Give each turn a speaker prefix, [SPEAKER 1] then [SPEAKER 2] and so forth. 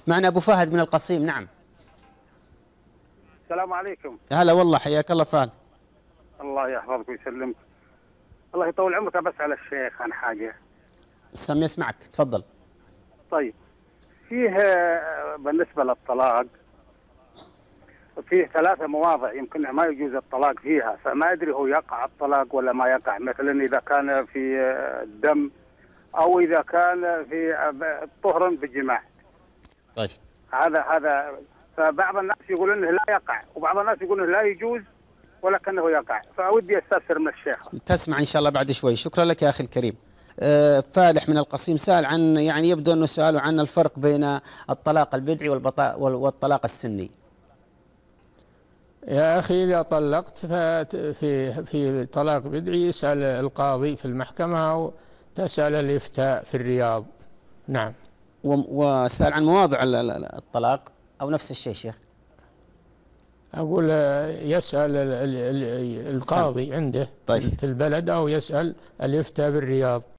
[SPEAKER 1] معنا أبو فهد من القصيم. نعم.
[SPEAKER 2] السلام عليكم.
[SPEAKER 1] هلا والله، حياك الله فهد.
[SPEAKER 2] الله يحفظك ويسلمك. الله يطول عمرك. بسأل الشيخ عن حاجة.
[SPEAKER 1] سامي يسمعك، تفضل.
[SPEAKER 2] طيب، فيه بالنسبة للطلاق فيه 3 مواضع يمكن ما يجوز الطلاق فيها، فما أدري هو يقع الطلاق ولا ما يقع. مثلا إذا كان في الدم، أو إذا كان في طهرا بالجماع.
[SPEAKER 1] طيب،
[SPEAKER 2] هذا فبعض الناس يقولون انه لا يقع، وبعض الناس يقولون لا يجوز ولكنه يقع، فودي استفسر من الشيخ.
[SPEAKER 1] تسمع إن شاء الله بعد شوي. شكرا لك يا أخي الكريم. فالح من القصيم سأل عن، يعني يبدو أنه سؤاله عن الفرق بين الطلاق البدعي والطلاق السني.
[SPEAKER 3] يا أخي إذا طلقت في طلاق بدعي يسأل القاضي في المحكمة أو تسأل الإفتاء في الرياض. نعم.
[SPEAKER 1] وسأل عن مواضع الطلاق أو نفس الشيء شيخ؟
[SPEAKER 3] أقول يسأل القاضي عنده
[SPEAKER 1] طيب.
[SPEAKER 3] في البلد، أو يسأل الإفتاء بالرياض.